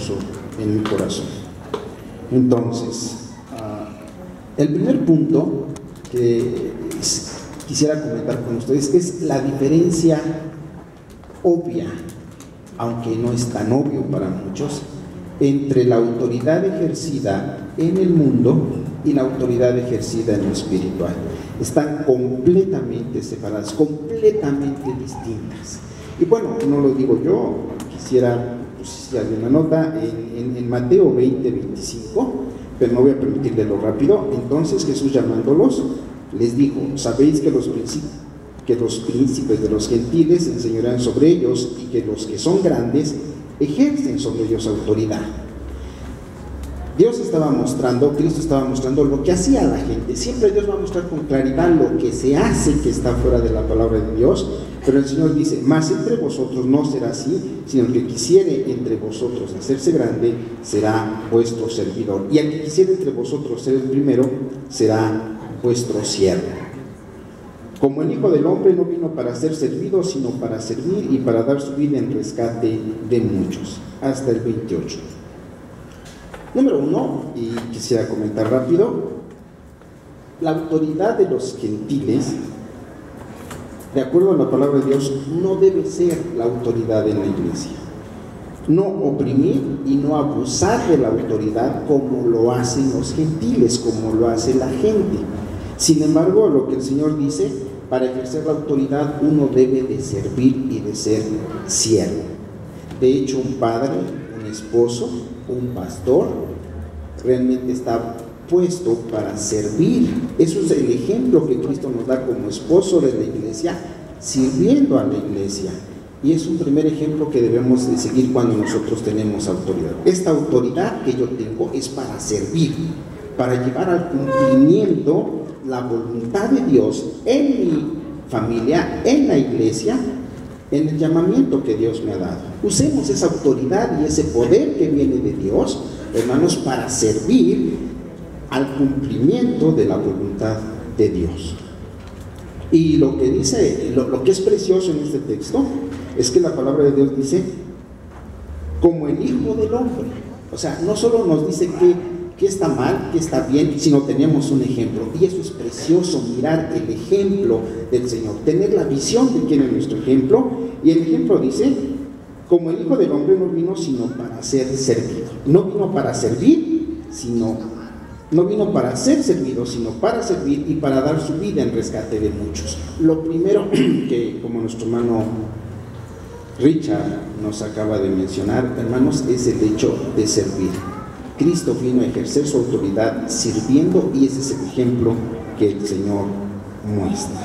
puso en mi corazón. Entonces, el primer punto que quisiera comentar con ustedes es la diferencia obvia, aunque no es tan obvio para muchos, entre la autoridad ejercida en el mundo y la autoridad ejercida en lo espiritual. Están completamente separadas, completamente distintas. Y bueno, no lo digo yo, quisiera, pues, si alguien la nota, en Mateo 20:25, pero no voy a permitir leerlo rápido. Entonces Jesús, llamándolos, les dijo: sabéis que los príncipes de los gentiles enseñarán sobre ellos, y que los que son grandes ejercen sobre ellos autoridad. Dios estaba mostrando, Cristo estaba mostrando lo que hacía la gente. Siempre Dios va a mostrar con claridad lo que se hace que está fuera de la palabra de Dios, pero el Señor dice: mas entre vosotros no será así, sino el que quisiere entre vosotros hacerse grande será vuestro servidor, y el que quisiere entre vosotros ser el primero será vuestro siervo. Como el Hijo del Hombre no vino para ser servido, sino para servir y para dar su vida en rescate de muchos. Hasta el 28. Número 1, y quisiera comentar rápido, la autoridad de los gentiles, de acuerdo a la palabra de Dios, no debe ser la autoridad en la iglesia. No oprimir y no abusar de la autoridad como lo hacen los gentiles, como lo hace la gente. Sin embargo, lo que el Señor dice, para ejercer la autoridad uno debe de servir y de ser siervo. De hecho, un padre, un esposo, un pastor, realmente está puesto para servir. Eso es el ejemplo que Cristo nos da como esposo de la iglesia, sirviendo a la iglesia. Y es un primer ejemplo que debemos de seguir cuando nosotros tenemos autoridad. Esta autoridad que yo tengo es para servir, para llevar al cumplimiento la voluntad de Dios en mi familia, en la iglesia, en el llamamiento que Dios me ha dado. Usemos esa autoridad y ese poder que viene de Dios, hermanos, para servir al cumplimiento de la voluntad de Dios. Y lo que dice, lo que es precioso en este texto, es que la palabra de Dios dice: como el Hijo del Hombre. O sea, no solo nos dice que está mal, que está bien, sino tenemos un ejemplo. Y eso es precioso, mirar el ejemplo del Señor, tener la visión de quién es nuestro ejemplo. Y el ejemplo dice: como el Hijo del Hombre no vino sino para ser servido. No vino para servir, no vino para ser servido, sino para servir y para dar su vida en rescate de muchos. Lo primero que, como nuestro hermano Richard nos acaba de mencionar, hermanos, es el hecho de servir. Cristo vino a ejercer su autoridad sirviendo, y ese es el ejemplo que el Señor muestra.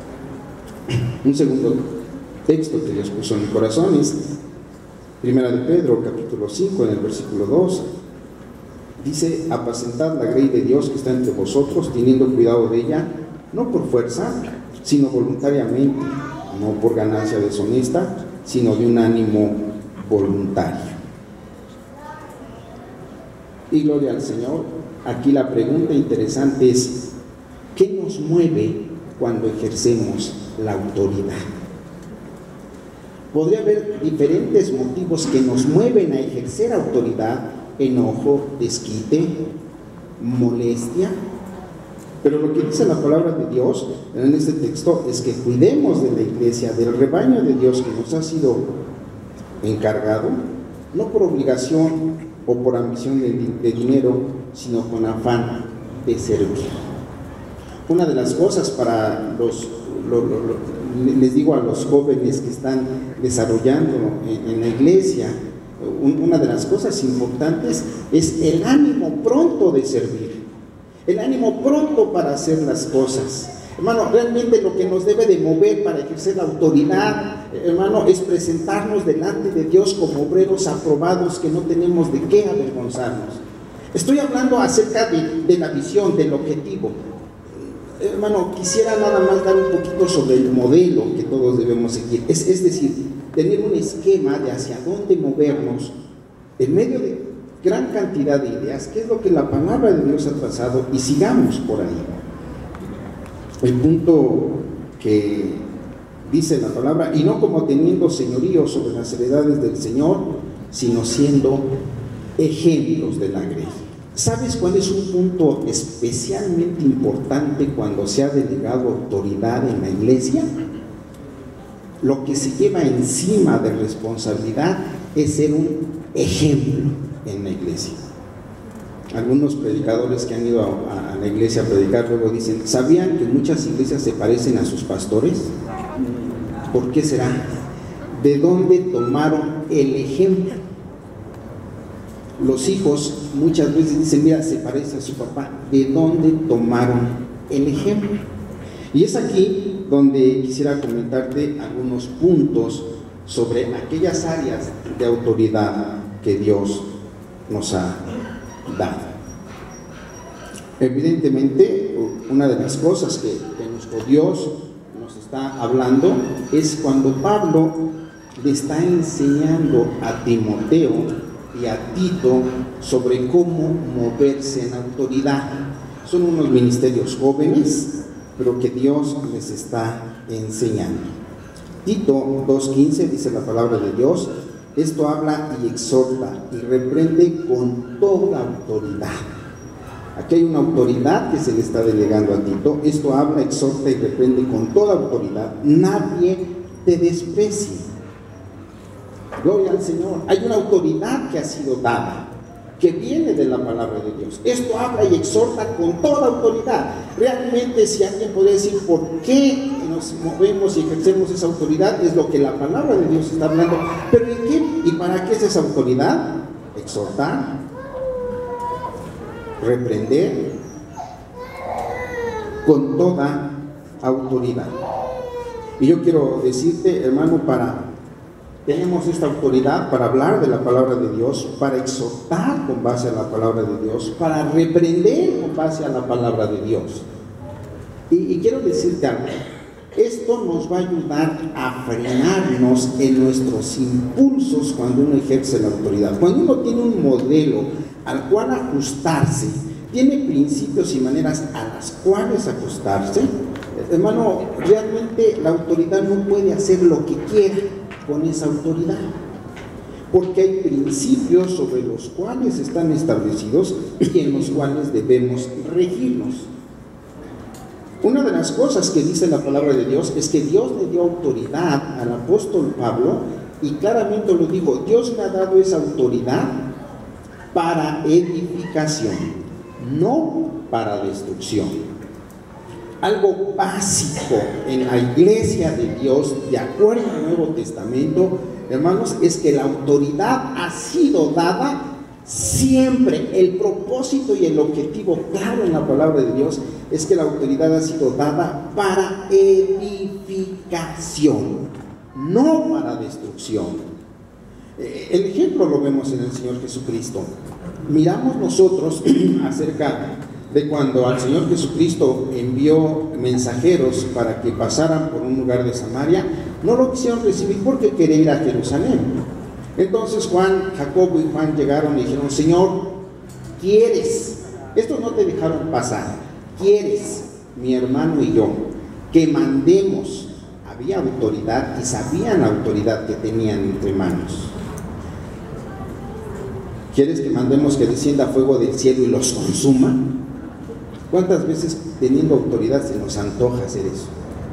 Un segundo texto que Dios puso en mi corazón es Primera de Pedro, capítulo 5, en el versículo 2. Dice: apacentad la grey de Dios que está entre vosotros, teniendo cuidado de ella, no por fuerza, sino voluntariamente, no por ganancia deshonesta, sino de un ánimo voluntario. Y gloria al Señor. Aquí la pregunta interesante es: ¿qué nos mueve cuando ejercemos la autoridad? Podría haber diferentes motivos que nos mueven a ejercer autoridad: enojo, desquite, molestia. Pero lo que dice la palabra de Dios en este texto es que cuidemos de la iglesia, del rebaño de Dios que nos ha sido encargado, no por obligación o por ambición de dinero, sino con afán de servir. Una de las cosas para les digo a los jóvenes que están desarrollando en la iglesia, una de las cosas importantes es el ánimo pronto de servir, el ánimo pronto para hacer las cosas. Hermano, realmente lo que nos debe de mover para ejercer la autoridad, hermano, es presentarnos delante de Dios como obreros aprobados, que no tenemos de qué avergonzarnos. Estoy hablando acerca de la visión, del objetivo. Hermano, quisiera nada más dar un poquito sobre el modelo que todos debemos seguir. Es decir, tener un esquema de hacia dónde movernos en medio de gran cantidad de ideas, qué es lo que la palabra de Dios ha trazado, y sigamos por ahí. El punto que dice la palabra: y no como teniendo señorío sobre las heredades del Señor, sino siendo ejemplos de la grey. ¿Sabes cuál es un punto especialmente importante cuando se ha delegado autoridad en la iglesia? Lo que se lleva encima de responsabilidad es ser un ejemplo en la iglesia. Algunos predicadores que han ido a la iglesia a predicar luego dicen, ¿sabían que muchas iglesias se parecen a sus pastores? ¿Por qué será? ¿De dónde tomaron el ejemplo? Los hijos muchas veces dicen, mira, se parece a su papá. ¿De dónde tomaron el ejemplo? Y es aquí donde quisiera comentarte algunos puntos sobre aquellas áreas de autoridad que Dios nos ha dado. Evidentemente, una de las cosas que nuestro Dios nos está hablando es cuando Pablo le está enseñando a Timoteo y a Tito sobre cómo moverse en autoridad. Son unos ministerios jóvenes, pero que Dios les está enseñando. Tito 2:15 dice la palabra de Dios, esto habla y exhorta y reprende con toda autoridad. Aquí hay una autoridad que se le está delegando a Tito. Esto habla, exhorta y reprende con toda autoridad. Nadie te desprecie. Gloria al Señor. Hay una autoridad que ha sido dada, que viene de la palabra de Dios. Esto habla y exhorta con toda autoridad. Realmente, si alguien puede decir por qué nos movemos y ejercemos esa autoridad, es lo que la palabra de Dios está hablando. ¿Pero en qué y para qué es esa autoridad? Exhortar, reprender con toda autoridad. Y yo quiero decirte, hermano, tenemos esta autoridad para hablar de la palabra de Dios, para exhortar con base a la palabra de Dios, para reprender con base a la palabra de Dios. Y quiero decirte algo, esto nos va a ayudar a frenarnos en nuestros impulsos cuando uno ejerce la autoridad. Cuando uno tiene un modelo al cual ajustarse, tiene principios y maneras a las cuales ajustarse, hermano, realmente la autoridad no puede hacer lo que quiera con esa autoridad, porque hay principios sobre los cuales están establecidos y en los cuales debemos regirnos. Una de las cosas que dice la palabra de Dios es que Dios le dio autoridad al apóstol Pablo, y claramente lo digo, Dios le ha dado esa autoridad para edificación, no para destrucción. Algo básico en la iglesia de Dios, de acuerdo al Nuevo Testamento, hermanos, es que la autoridad ha sido dada siempre. El propósito y el objetivo claro en la palabra de Dios es que la autoridad ha sido dada para edificación, no para destrucción. El ejemplo lo vemos en el Señor Jesucristo. Miramos nosotros acerca de cuando al Señor Jesucristo envió mensajeros para que pasaran por un lugar de Samaria, no lo quisieron recibir porque quería ir a Jerusalén. Entonces Jacobo y Juan llegaron y dijeron, Señor, ¿quieres? Estos no te dejaron pasar. ¿Quieres, mi hermano y yo, que mandemos? Había autoridad y sabían la autoridad que tenían entre manos. ¿Quieres que mandemos que descienda fuego del cielo y los consuma? ¿Cuántas veces teniendo autoridad se nos antoja hacer eso?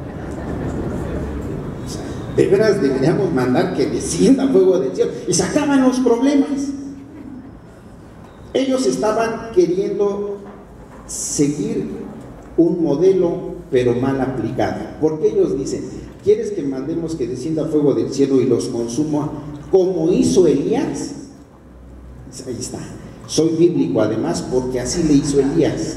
O sea, de veras deberíamos mandar que descienda fuego del cielo y se acaban los problemas. Ellos estaban queriendo seguir un modelo pero mal aplicado, porque ellos dicen, ¿quieres que mandemos que descienda fuego del cielo y los consuma como hizo Elías? Ahí está, soy bíblico además porque así le hizo Elías,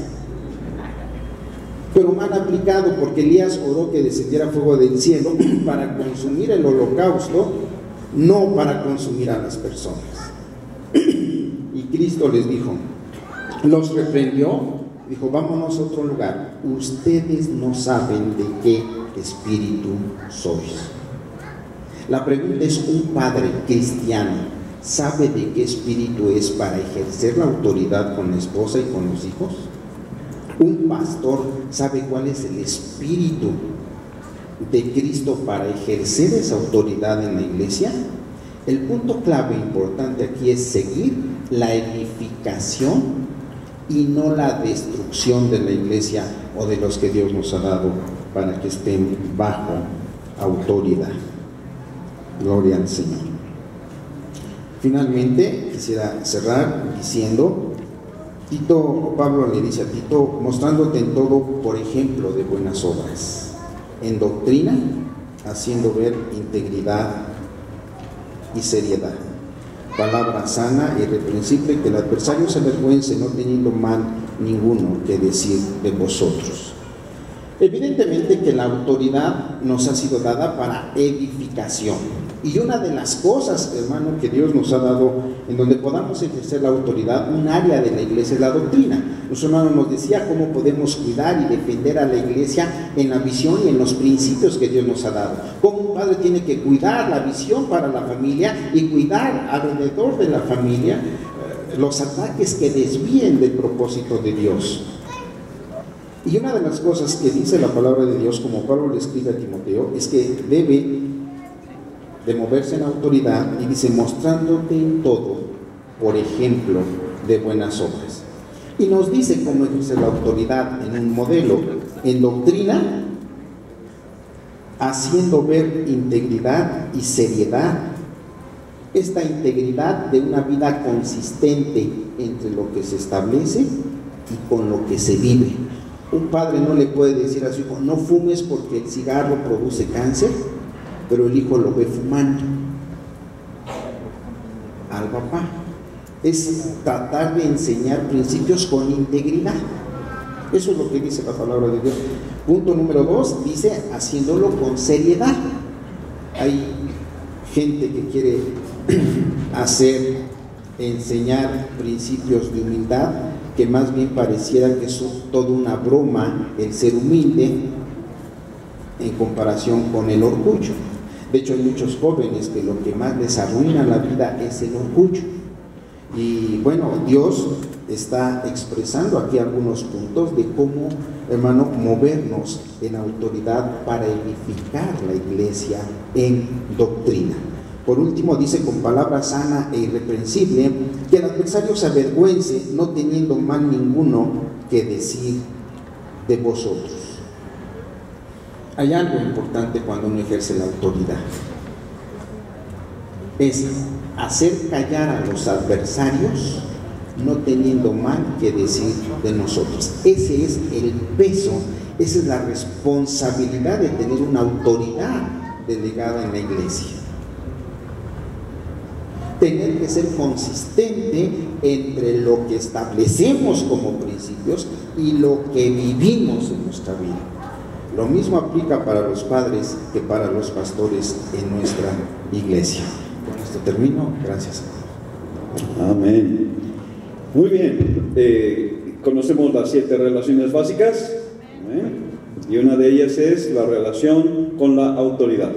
pero mal aplicado, porque Elías oró que descendiera fuego del cielo para consumir el holocausto, no para consumir a las personas. Y Cristo les dijo, los reprendió, dijo, vámonos a otro lugar, ustedes no saben de qué espíritu sois. La pregunta es, ¿un padre cristiano sabe de qué espíritu es para ejercer la autoridad con la esposa y con los hijos? ¿Un pastor sabe cuál es el espíritu de Cristo para ejercer esa autoridad en la iglesia? El punto clave importante aquí es seguir la edificación y no la destrucción de la iglesia o de los que Dios nos ha dado para que estén bajo autoridad. Gloria al Señor. Finalmente, quisiera cerrar diciendo, Pablo le dice a Tito, mostrándote en todo por ejemplo de buenas obras, en doctrina, haciendo ver integridad y seriedad, palabra sana y irreprensible, que el adversario se avergüence, no teniendo mal ninguno que decir de vosotros. Evidentemente que la autoridad nos ha sido dada para edificación, y una de las cosas, hermano, que Dios nos ha dado en donde podamos ejercer la autoridad, un área de la iglesia, es la doctrina. Nuestro hermano nos decía cómo podemos cuidar y defender a la iglesia en la visión y en los principios que Dios nos ha dado. Cómo un padre tiene que cuidar la visión para la familia y cuidar alrededor de la familia los ataques que desvíen del propósito de Dios. Y una de las cosas que dice la palabra de Dios, como Pablo le escribe a Timoteo, es que debe de moverse en autoridad, y dice, mostrándote en todo por ejemplo de buenas obras. Y nos dice cómo ejercer la autoridad en un modelo, en doctrina, haciendo ver integridad y seriedad. Esta integridad de una vida consistente entre lo que se establece y con lo que se vive. Un padre no le puede decir a su hijo, no fumes porque el cigarro produce cáncer, pero el hijo lo ve fumando. Al papá es tratar de enseñar principios con integridad. Eso es lo que dice la palabra de Dios. Punto número 2, dice haciéndolo con seriedad. Hay gente que quiere enseñar principios de humildad, que más bien pareciera que es toda una broma el ser humilde en comparación con el orgullo. De hecho, hay muchos jóvenes que lo que más les arruina la vida es el orgullo. Y bueno, Dios está expresando aquí algunos puntos de cómo, hermano, movernos en autoridad para edificar la iglesia en doctrina. Por último, dice con palabra sana e irreprensible, que el adversario se avergüence, no teniendo mal ninguno que decir de vosotros. Hay algo importante cuando uno ejerce la autoridad, es hacer callar a los adversarios, no teniendo mal que decir de nosotros. Ese es el peso, esa es la responsabilidad de tener una autoridad delegada en la iglesia. Tener que ser consistente entre lo que establecemos como principios y lo que vivimos en nuestra vida. Lo mismo aplica para los padres que para los pastores en nuestra iglesia. Con esto termino. Gracias. Amén. Muy bien. Conocemos las 7 relaciones básicas. Y una de ellas es la relación con la autoridad.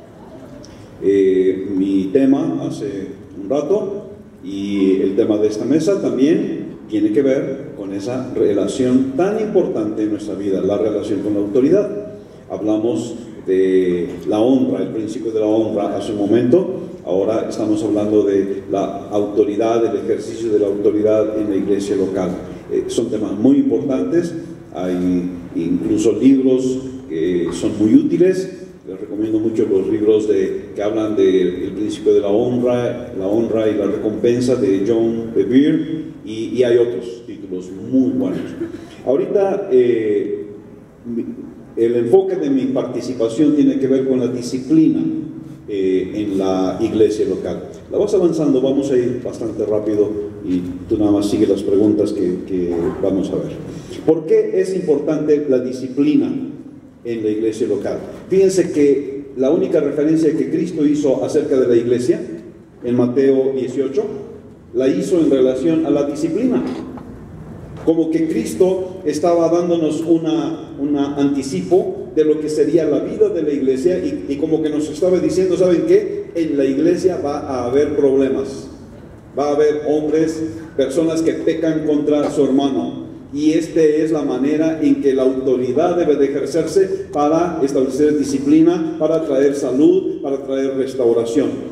Mi tema hace un rato y el tema de esta mesa también tiene que ver con esa relación tan importante en nuestra vida, la relación con la autoridad. Hablamos de la honra, el principio de la honra hace un momento. Ahora estamos hablando de la autoridad, el ejercicio de la autoridad en la iglesia local. Son temas muy importantes, hay incluso libros que son muy útiles. Les recomiendo mucho los libros que hablan del principio de la honra y la recompensa de John Bevere, y hay otros títulos muy buenos. Ahorita el enfoque de mi participación tiene que ver con la disciplina en la iglesia local. La vas avanzando, vamos a ir bastante rápido y tú nada más sigue las preguntas que vamos a ver. ¿Por qué es importante la disciplina en la iglesia local? Fíjense que la única referencia que Cristo hizo acerca de la iglesia en Mateo 18 la hizo en relación a la disciplina, como que Cristo estaba dándonos un anticipo de lo que sería la vida de la iglesia, y como que nos estaba diciendo, ¿saben qué? En la iglesia va a haber problemas, va a haber hombres, personas que pecan contra su hermano, y esta es la manera en que la autoridad debe de ejercerse para establecer disciplina, para traer salud, para traer restauración.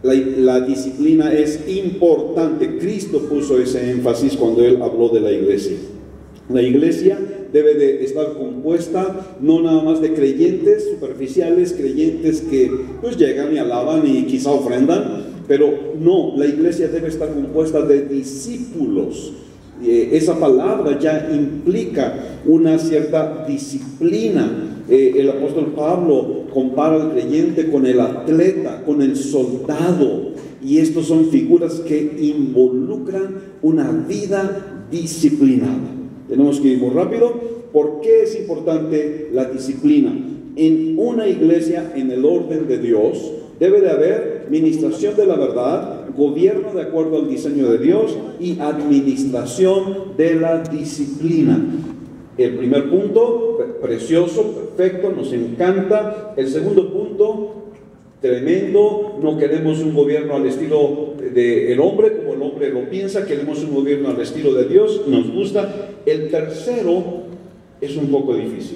La disciplina es importante. Cristo puso ese énfasis cuando Él habló de la iglesia. La iglesia debe de estar compuesta no nada más de creyentes superficiales, creyentes que pues llegan y alaban y quizá ofrendan, pero no, la iglesia debe estar compuesta de discípulos. Esa palabra ya implica una cierta disciplina. El apóstol Pablo compara al creyente con el atleta, con el soldado, y estos son figuras que involucran una vida disciplinada. Tenemos que ir muy rápido. ¿Por qué es importante la disciplina? En una iglesia, en el orden de Dios, debe de haber ministración de la verdad, gobierno de acuerdo al diseño de Dios y administración de la disciplina. El primer punto, precioso, perfecto, nos encanta. El segundo punto, tremendo, no queremos un gobierno al estilo del hombre, como el hombre lo piensa, queremos un gobierno al estilo de Dios, nos gusta. El tercero es un poco difícil.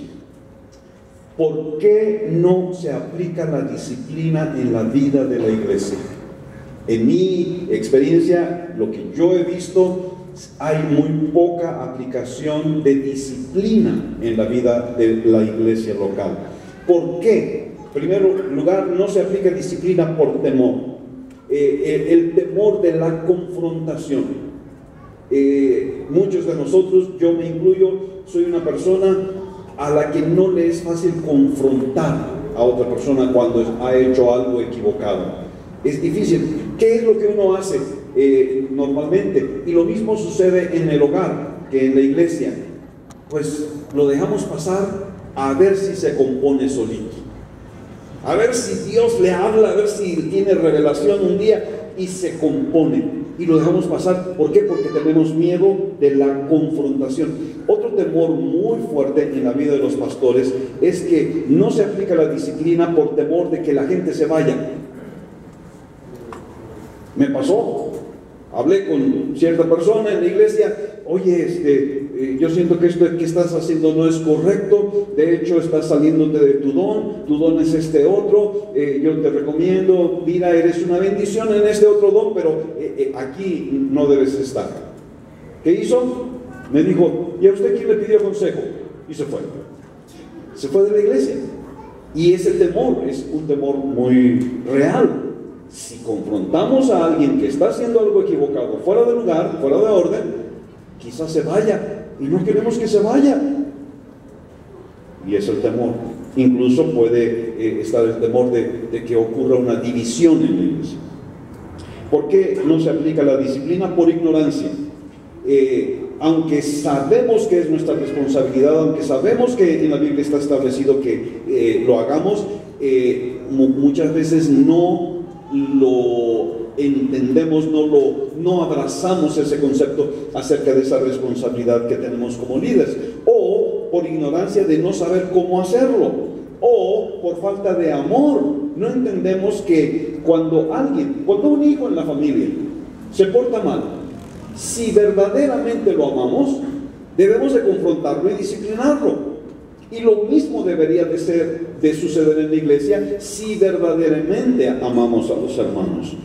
¿Por qué no se aplica la disciplina en la vida de la iglesia? En mi experiencia, lo que yo he visto, hay muy poca aplicación de disciplina en la vida de la iglesia local. ¿Por qué? En primer lugar, no se aplica disciplina por temor. El temor de la confrontación. Muchos de nosotros, yo me incluyo, soy una persona a la que no le es fácil confrontar a otra persona cuando ha hecho algo equivocado. Es difícil. ¿Qué es lo que uno hace normalmente? Y lo mismo sucede en el hogar que en la iglesia. Pues lo dejamos pasar a ver si se compone solito. A ver si Dios le habla, a ver si tiene revelación un día y se compone. Y lo dejamos pasar. ¿Por qué? Porque tenemos miedo de la confrontación. Otro temor muy fuerte en la vida de los pastores es que no se aplica la disciplina por temor de que la gente se vaya. Me pasó, hablé con cierta persona en la iglesia, oye, yo siento que esto que estás haciendo no es correcto, de hecho estás saliéndote de tu don es este otro, yo te recomiendo, mira, eres una bendición en este otro don, pero aquí no debes estar. ¿Qué hizo? Me dijo, ¿y a usted quién le pidió consejo? Y se fue. Se fue de la iglesia. Y ese temor es un temor muy real. Si confrontamos a alguien que está haciendo algo equivocado, fuera de lugar, fuera de orden, quizás se vaya, y no queremos que se vaya. Y es el temor. Incluso puede estar el temor de que ocurra una división en la iglesia. ¿Por qué no se aplica la disciplina? Por ignorancia. Aunque sabemos que es nuestra responsabilidad, aunque sabemos que en la Biblia está establecido que lo hagamos, muchas veces no lo entendemos, no abrazamos ese concepto acerca de esa responsabilidad que tenemos como líderes, o por ignorancia de no saber cómo hacerlo, o por falta de amor. No entendemos que cuando un hijo en la familia se porta mal, si verdaderamente lo amamos, debemos de confrontarlo y disciplinarlo. Y lo mismo debería de suceder en la iglesia si verdaderamente amamos a los hermanos.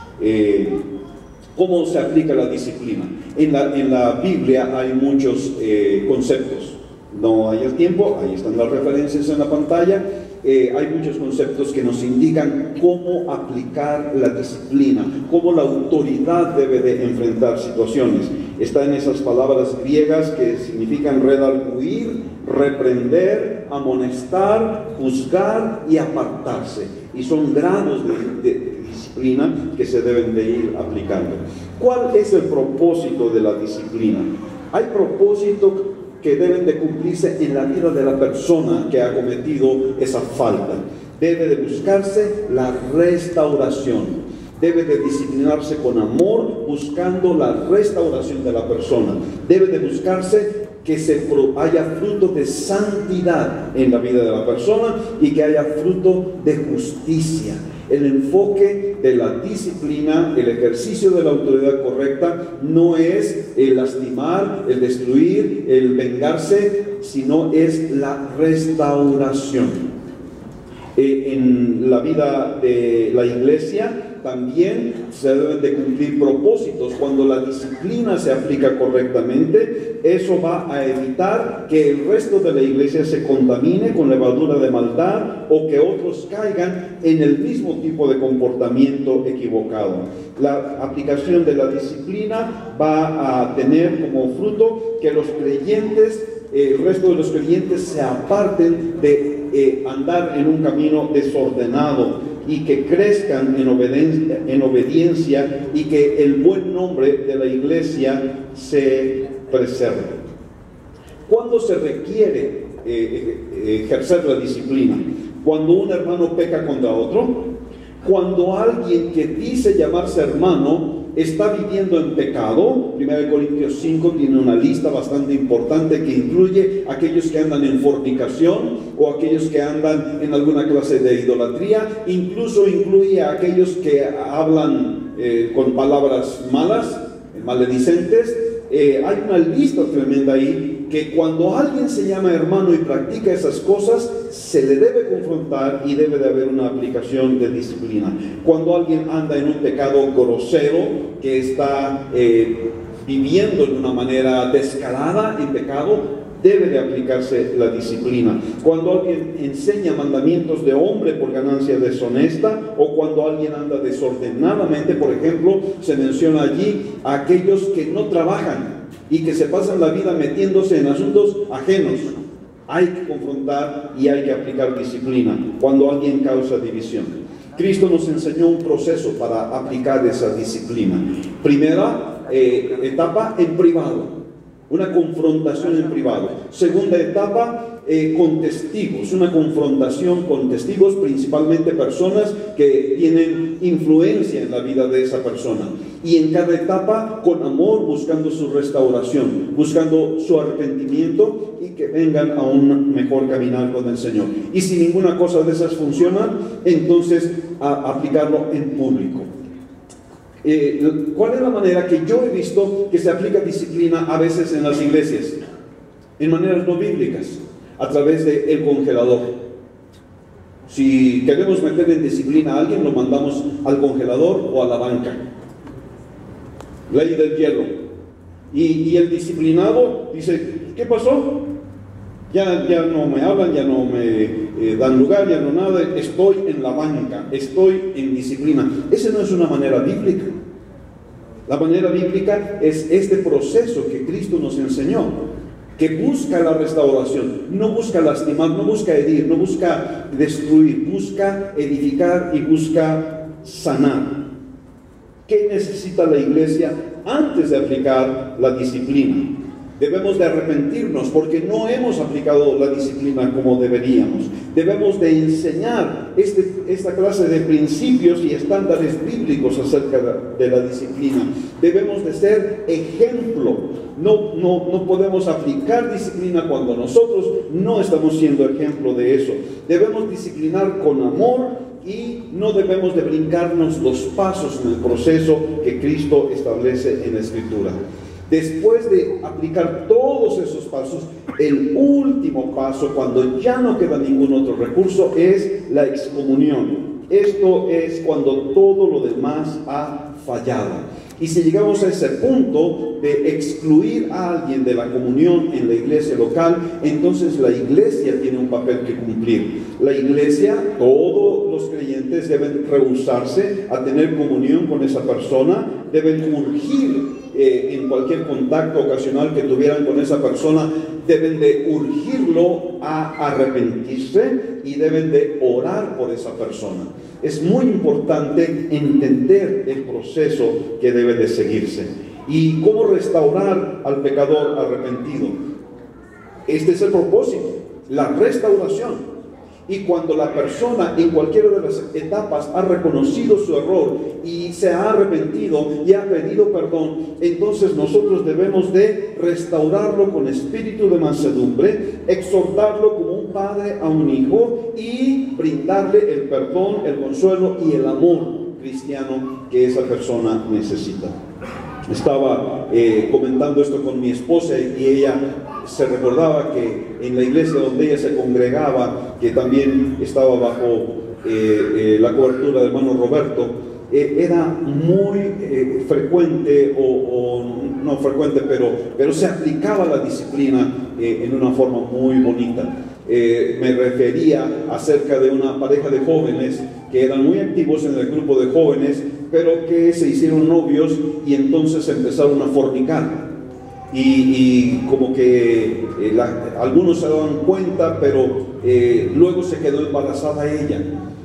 ¿Cómo se aplica la disciplina? En la Biblia hay muchos conceptos. No hay el tiempo, ahí están las referencias en la pantalla. Hay muchos conceptos que nos indican cómo aplicar la disciplina, cómo la autoridad debe de enfrentar situaciones. Está en esas palabras griegas que significan redarguir, reprender, amonestar, juzgar y apartarse. Y son grados de disciplina que se deben de ir aplicando. ¿Cuál es el propósito de la disciplina? Hay propósito que deben de cumplirse en la vida de la persona que ha cometido esa falta. Debe de buscarse la restauración. Debe de disciplinarse con amor, buscando la restauración de la persona. Debe de buscarse que haya fruto de santidad en la vida de la persona y que haya fruto de justicia. El enfoque de la disciplina, el ejercicio de la autoridad correcta, no es el lastimar, el destruir, el vengarse, sino es la restauración. En la vida de la iglesia también se deben de cumplir propósitos. Cuando la disciplina se aplica correctamente, eso va a evitar que el resto de la iglesia se contamine con levadura de maldad o que otros caigan en el mismo tipo de comportamiento equivocado. La aplicación de la disciplina va a tener como fruto que los creyentes, el resto de los creyentes, se aparten de andar en un camino desordenado y que crezcan en obediencia y que el buen nombre de la iglesia se preserve. ¿Cuándo se requiere ejercer la disciplina? Cuando un hermano peca contra otro, cuando alguien que dice llamarse hermano está viviendo en pecado. 1 Corintios 5 tiene una lista bastante importante que incluye aquellos que andan en fornicación o aquellos que andan en alguna clase de idolatría, incluso incluye a aquellos que hablan con palabras malas, maledicentes. Hay una lista tremenda ahí que cuando alguien se llama hermano y practica esas cosas, se le debe confrontar y debe de haber una aplicación de disciplina. Cuando alguien anda en un pecado grosero, que está viviendo de una manera descarada en pecado, debe de aplicarse la disciplina. Cuando alguien enseña mandamientos de hombre por ganancia deshonesta, o cuando alguien anda desordenadamente, por ejemplo, se menciona allí a aquellos que no trabajan y que se pasan la vida metiéndose en asuntos ajenos. Hay que confrontar y hay que aplicar disciplina cuando alguien causa división. Cristo nos enseñó un proceso para aplicar esa disciplina. Primera etapa, en privado. Una confrontación en privado. Segunda etapa, con testigos, una confrontación con testigos, principalmente personas que tienen influencia en la vida de esa persona. Y en cada etapa, con amor, buscando su restauración, buscando su arrepentimiento y que vengan a un mejor caminar con el Señor. Y si ninguna cosa de esas funciona, entonces aplicarlo en público. ¿Cuál es la manera que yo he visto que se aplica disciplina a veces en las iglesias? En maneras no bíblicas, a través del congelador. Si queremos meter en disciplina a alguien, lo mandamos al congelador o a la banca. Ley del hielo. Y el disciplinado dice, ¿qué pasó? Ya no me hablan, ya no me dan lugar, ya no nada, estoy en la banca, estoy en disciplina. Esa no es una manera bíblica. La manera bíblica es este proceso que Cristo nos enseñó, que busca la restauración, no busca lastimar, no busca herir, no busca destruir, busca edificar y busca sanar. ¿Qué necesita la iglesia antes de aplicar la disciplina? Debemos de arrepentirnos porque no hemos aplicado la disciplina como deberíamos. Debemos de enseñar esta clase de principios y estándares bíblicos acerca de la disciplina. Debemos de ser ejemplo. No podemos aplicar disciplina cuando nosotros no estamos siendo ejemplo de eso. Debemos disciplinar con amor y no debemos de brincarnos los pasos en el proceso que Cristo establece en la Escritura. Después de aplicar todos esos pasos, el último paso, cuando ya no queda ningún otro recurso, es la excomunión. Esto es cuando todo lo demás ha fallado. Y si llegamos a ese punto de excluir a alguien de la comunión en la iglesia local, entonces la iglesia tiene un papel que cumplir. La iglesia, todos los creyentes deben rehusarse a tener comunión con esa persona, deben urgir en cualquier contacto ocasional que tuvieran con esa persona, deben de urgirlo a arrepentirse y deben de orar por esa persona. Es muy importante entender el proceso que debe de seguirse y cómo restaurar al pecador arrepentido. Este es el propósito, la restauración. Y cuando la persona en cualquiera de las etapas ha reconocido su error y se ha arrepentido y ha pedido perdón, entonces nosotros debemos de restaurarlo con espíritu de mansedumbre, exhortarlo como un padre a un hijo y brindarle el perdón, el consuelo y el amor cristiano que esa persona necesita. Estaba comentando esto con mi esposa y ella se recordaba que en la iglesia donde ella se congregaba, que también estaba bajo la cobertura del hermano Roberto, era muy frecuente, o no frecuente, pero se aplicaba la disciplina en una forma muy bonita. Me refería acerca de una pareja de jóvenes que eran muy activos en el grupo de jóvenes, pero que se hicieron novios y entonces empezaron a fornicar. Y como que algunos se daban cuenta, pero luego se quedó embarazada ella.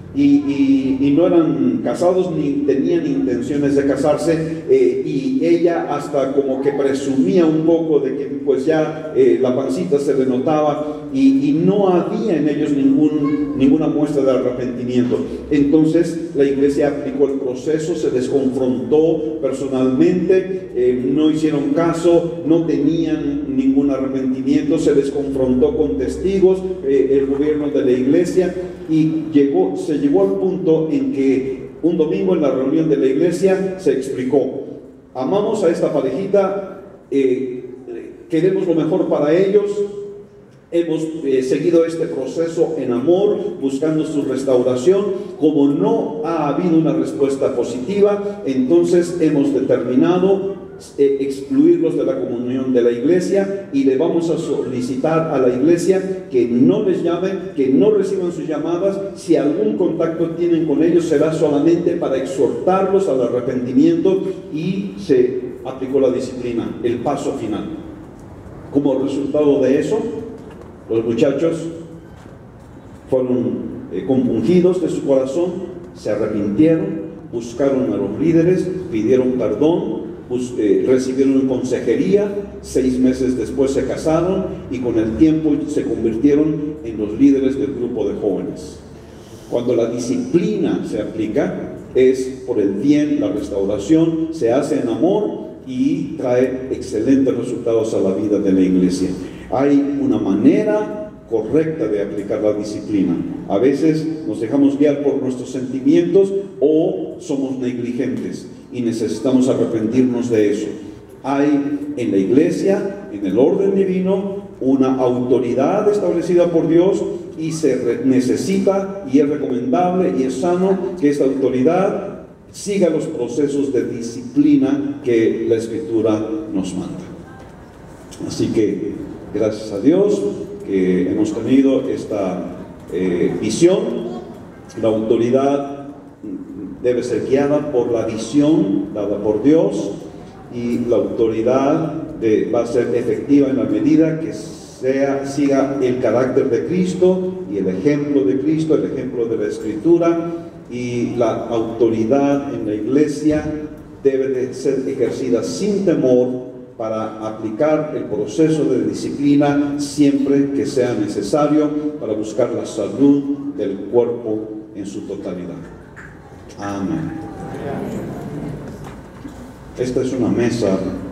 Y no eran casados ni tenían intenciones de casarse, y ella hasta como que presumía un poco de que pues ya la pancita se le notaba, y no había en ellos ninguna muestra de arrepentimiento. Entonces la iglesia aplicó el proceso, se les confrontó personalmente, no hicieron caso, no tenían ningún arrepentimiento, se les confrontó con testigos, el gobierno de la iglesia, y se llegó al punto en que un domingo en la reunión de la iglesia se explicó: amamos a esta parejita, queremos lo mejor para ellos, hemos seguido este proceso en amor, buscando su restauración. Como no ha habido una respuesta positiva, entonces hemos determinado excluirlos de la comunión de la iglesia, y le vamos a solicitar a la iglesia que no les llamen, que no reciban sus llamadas. Si algún contacto tienen con ellos, será solamente para exhortarlos al arrepentimiento, y se aplicó la disciplina, el paso final. Como resultado de eso, los muchachos fueron compungidos de su corazón, se arrepintieron, buscaron a los líderes, pidieron perdón, recibieron consejería. 6 meses después se casaron, y con el tiempo se convirtieron en los líderes del grupo de jóvenes. Cuando la disciplina se aplica, es por el bien, la restauración, se hace en amor y trae excelentes resultados a la vida de la iglesia. Hay una manera correcta de aplicar la disciplina. A veces nos dejamos guiar por nuestros sentimientos, o somos negligentes, y necesitamos arrepentirnos de eso. Hay en la iglesia, en el orden divino, una autoridad establecida por Dios, y se necesita, y es recomendable y es sano que esta autoridad siga los procesos de disciplina que la Escritura nos manda. Así que gracias a Dios que hemos tenido esta visión. La autoridad debe ser guiada por la visión dada por Dios, y la autoridad va a ser efectiva en la medida que siga el carácter de Cristo y el ejemplo de Cristo, el ejemplo de la Escritura. Y la autoridad en la iglesia debe de ser ejercida sin temor, para aplicar el proceso de disciplina siempre que sea necesario, para buscar la salud del cuerpo en su totalidad. Amén. Esta es una mesa